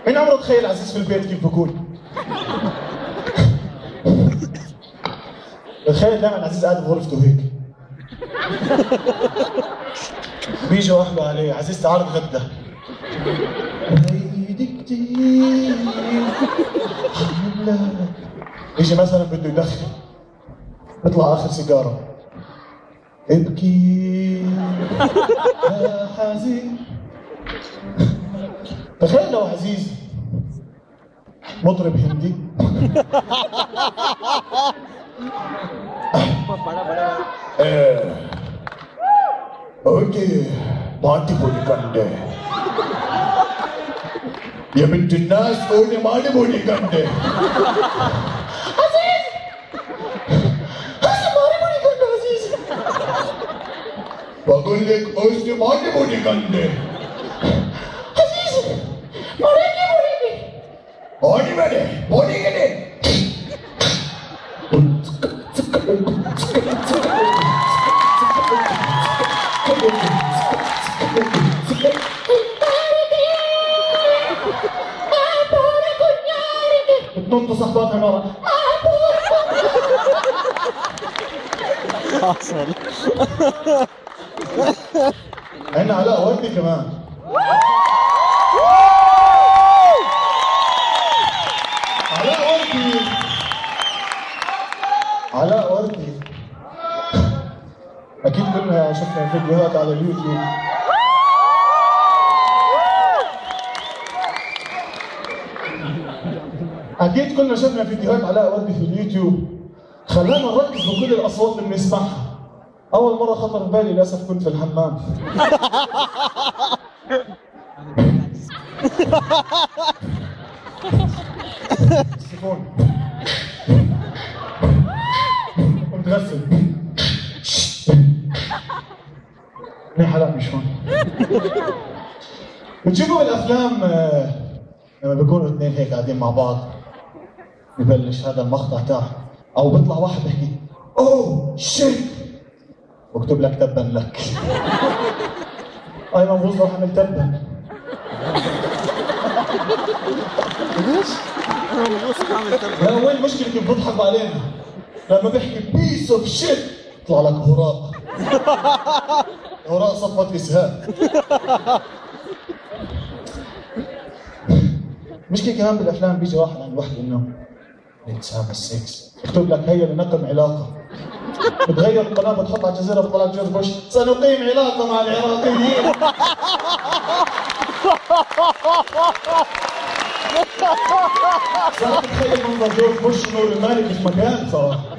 مين عمره تخيل عزيز في البيت كيف بكون؟ بتخيل دائما عزيز قاعد بغرفته هيك. بيجي واحده عليه، عزيز تعال نتغدى. ايدي كتير يجي مثلا بده يدخن، بيطلع اخر سيجاره. ابكي يا حزين. تخيل لو عزيز مطرب هندي. اوكي ماتي بودي كنده يا بنت الناس قولي ماتي بودي كنده. عزيز ماتي بودي كنده عزيز. بقول لك قولي ماتي بودي كنده. عزيز موريكي بودي بودي بودي كده. بتنط صحباتها مرة. حاصل. عندنا علاء وردي كمان. علاء وردي اكيد كلنا شفنا فيديوهات على اليوتيوب. اكيد كلنا شفنا فيديوهات علاء وردي في اليوتيوب، خلانا نركز بكل الاصوات اللي بنسمعها. اول مره خطر في بالي للاسف كنت في الحمام. السيفون كنت غسل. منيح علاء مش هون. بتشوفوا بالافلام لما بيكونوا اثنين هيك قاعدين مع بعض، ببلش هذا المقطع تاعه او بيطلع واحد بيحكي اوه شيت واكتب لك تبا لك. ايمن بوز راح اعمل تبا. ليش؟ انا ببص عامل تبا. لا وين المشكله كيف بضحك علينا؟ لما بيحكي بيس اوف شيت يطلع لك هراء. هراء صفت اسهال. مشكلة كمان بالافلام بيجي واحد عند وحده انه ليتس هاف سكس، يكتب لك هيا لنقم علاقة. بتغير القناة بتحط على الجزيرة بطلع جورج بوش سنقيم علاقة مع العراقيين. صار تتخيل منظر جورج بوش ونور المالكي في مكان صراحة.